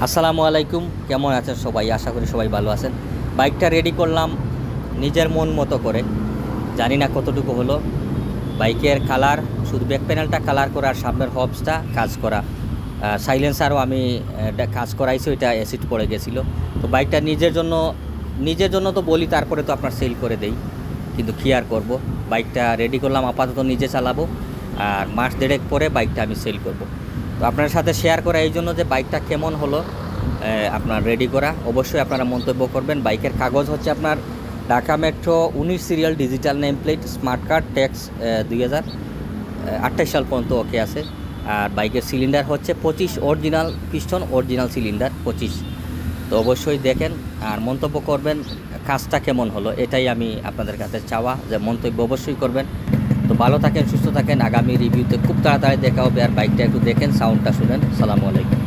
আসসালামু আলাইকুম, কেমন আছেন সবাই? আশা করি সবাই ভালো আছেন। বাইকটা রেডি করলাম নিজের মন মতো করে, জানি না কতটুকু হলো। বাইকের কালার শুধু ব্যাক প্যানেলটা কালার করা আর সামনের হবসটা কাজ করা, সাইলেন্সারও আমি কাজ করাইছি, ওইটা অ্যাসিড পড়ে গেছিলো। তো বাইকটা নিজের জন্য তো বলি, তারপরে তো আপনার সেল করে দেই, কিন্তু কী আর করবো। বাইকটা রেডি করলাম, আপাতত নিজে চালাবো, আর মাস দেড়েক পরে বাইকটা আমি সেল করব। তো আপনার সাথে শেয়ার করা এই জন্য যে বাইকটা কেমন হলো আপনার রেডি করা, অবশ্যই আপনারা মন্তব্য করবেন। বাইকের কাগজ হচ্ছে আপনার Dhaka metro 19 serial, digital name plate, smart card, tax 2028 সাল পর্যন্ত ওকে আছে। আর বাইকের সিলিন্ডার হচ্ছে 25, অরিজিনাল পিস্টন, অরিজিনাল সিলিন্ডার 25। তো অবশ্যই দেখেন আর মন্তব্য করবেন কাজটা কেমন হলো, এটাই আমি আপনাদের কাছে চাওয়া, যে মন্তব্য অবশ্যই করবেন। তো ভালো থাকেন, সুস্থ থাকেন। আগামী রিভিউতে খুব তাড়াতাড়ি দেখা হবে। আর বাইকটা একটু দেখেন, সাউন্ডটা শুনেন। সালামু আলাইকুম।